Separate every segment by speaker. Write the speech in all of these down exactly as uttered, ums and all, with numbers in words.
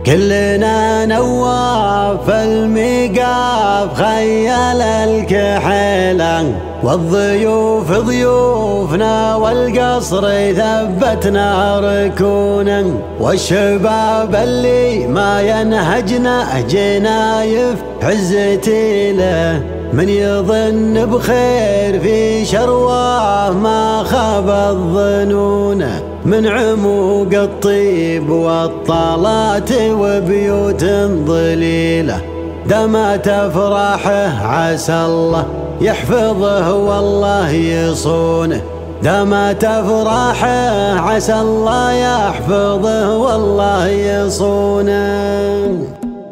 Speaker 1: كلنا نواف الميقاف خيال الكحيلة، والضيوف ضيوفنا والقصر ثبتنا ركونا، والشباب اللي ما ينهجنا جنايف عزتي له، من يظن بخير في شرواه ما خاب الظنون، من عموق الطيب والطالات وبيوت ظليلة، دمت افراحه عسى الله يحفظه والله يصونه، دمت افراحه عسى الله يحفظه والله يصونه.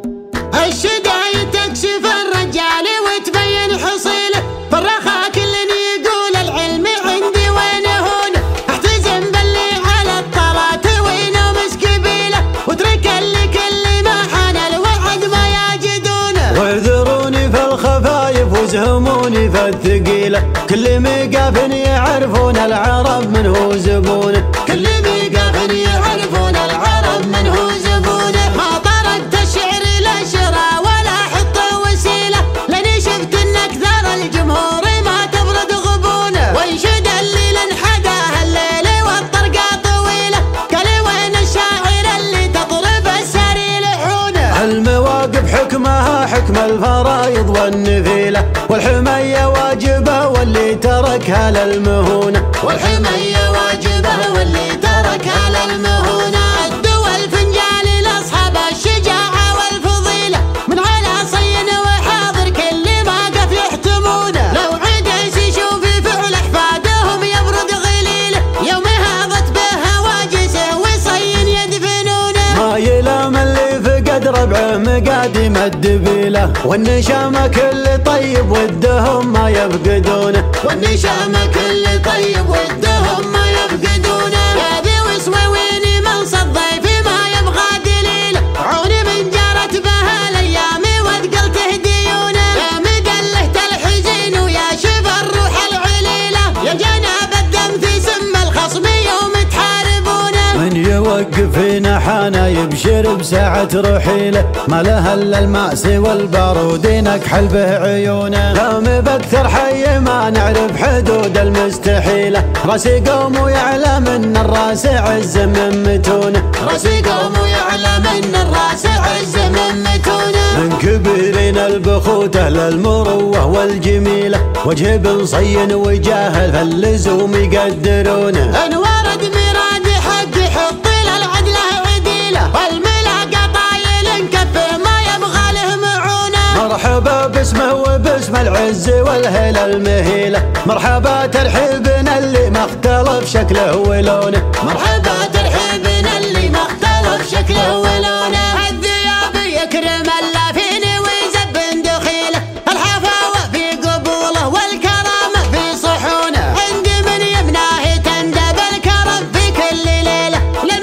Speaker 2: الشدايد تكشف الرجال وتبين حصيله، في الرخاء كل يقول العلم عندي وين هونه، احتزم باللي على الطلات وينومس قبيله، واترك اللي كل ما حان الوعد ما يجدونه.
Speaker 1: واعذروني في الخفايف وزهموني في الثقيله، كل مقاف يعرفون العرب من هو زبونه،
Speaker 2: كل مقاف يعرفون العرب من هو زبونه. ما طرقت الشعر لا شرى ولا حط وسيله، لاني شفت ان اكثر الجمهور ما تبرد غبونه، وانشد الليل انحداه الليل والطرقه طويله، قال وين الشاعر اللي تطرب الساري لحونه.
Speaker 1: المواقف حكمها حكم الفرايض والنفيله، والحميه واجبه واللي تركها للمهونه،
Speaker 2: والحميه واجبه واللي تركها للمهونه. الدول فنجال لاصحاب الشجاعه والفضيله، من على صين وحاضر كل موقف يحتمونه، لو عدس يشوف فعل احفادهم يبرد غليله، يوم هاضت به هواجسه وصين يدفنونه.
Speaker 1: ما يلام اللي فقد ربعه مقادم الدبيله، والنشامه كل طيب ودهم ما يفقدونه،
Speaker 2: والنشامه كل طيب ودهم ما يفقدونه. يا ذي وسويني منصب ضيفي ما يبغى دليله، عوني من جارت بها الايام وثقلته ديونه، يا مدلهة الحزين ويا شفا الروح العليله، يا جناب الدم في سم الخصم يوم تحاربونه.
Speaker 1: من يوقف هنا حانا يبشر بساعة رحيله، ما له الا المأسي والبارود نكحل به عيونه، دام باكثر حي ما نعرف حدود المستحيله، راسي قوم ويعلم ان الراس عز من متونه،
Speaker 2: راسي قوم ويعلم ان الراس عز من متونه.
Speaker 1: من كبيرين البخوته للمروه والجميله، وجه بن صين وجاهل فاللزوم يقدرونه،
Speaker 2: انوار دميراد حق حط للعدله عديله، والملاقى طايل كفه ما يبغى له معونه.
Speaker 1: مرحبا باسمه وباسم العز والهيله المهيله، مرحبا ترحيبنا اللي ما اختلف شكله ولونه،
Speaker 2: مرحبا ترحيبنا اللي ما اختلف شكله ولونه. الذياب يكرم اللافين ويزبن دخيله، الحفاوه في قبوله والكرامه في صحونه، عند من يمناه تندب الكرم في كل ليله،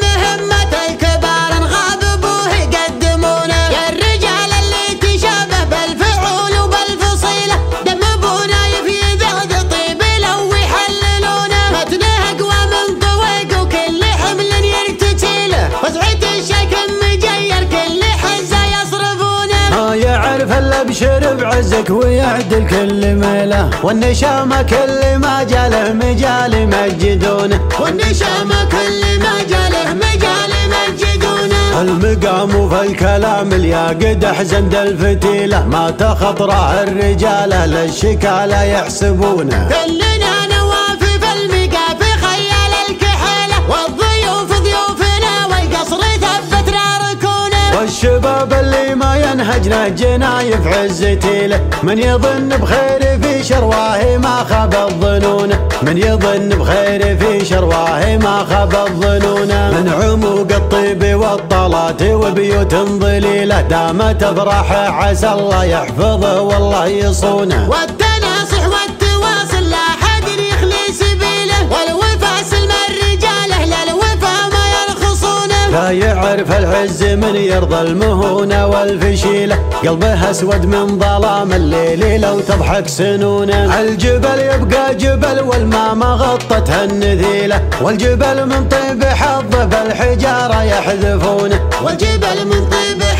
Speaker 2: لمهمه الكبار غاب ابوه يقدمونه، يا الرجال اللي تشابه بالفعول وبالفصيله، دم ابو نايف يذعذ طيب لو يحللونه، متنه اقوى من طويق وكل حمل يرتجيله، وسعة الشكم مجير كل حزه يصرفونه.
Speaker 1: ما يعرف الا بشر بعزك ويعدل كل ميله، والنشامه كل ما جاله مجال يمجدونه،
Speaker 2: والنشامه كل ما جاله مجال يمجدونه.
Speaker 1: المقام في الكلام الياقد احزن الفتيله، ما تخطره الرجاله للشكاله يحسبونه،
Speaker 2: كلنا نوافي في المقاف خيال الكحيله، والضيوف ضيوفنا والقصر ثبتنا ركونه،
Speaker 1: والشباب اللي ما ينهجنا جنايف عزتي له، من يظن بخير في شرواه ما خاب الظنون، من يظن بخير في شرواه ما خاب الظنون، من عموق الطيب والطلات وبيوت ظليله، دامت افراحه عسى الله يحفظه والله يصونه،
Speaker 2: والتناصح والتواصل لا حد يخلي سبيله، والوفا سلم الرجاله للوفا ما يرخصونه،
Speaker 1: لا يعرف العز من يرضى المهونة والفشيلة، قلبه اسود من ظلام الليل لو تضحك سنونه. الجبل يبقى جبل والما ما غطتها النذيلة، والجبل من طيب حظه بالحجارة يحذفونه.
Speaker 2: والجبل من طيب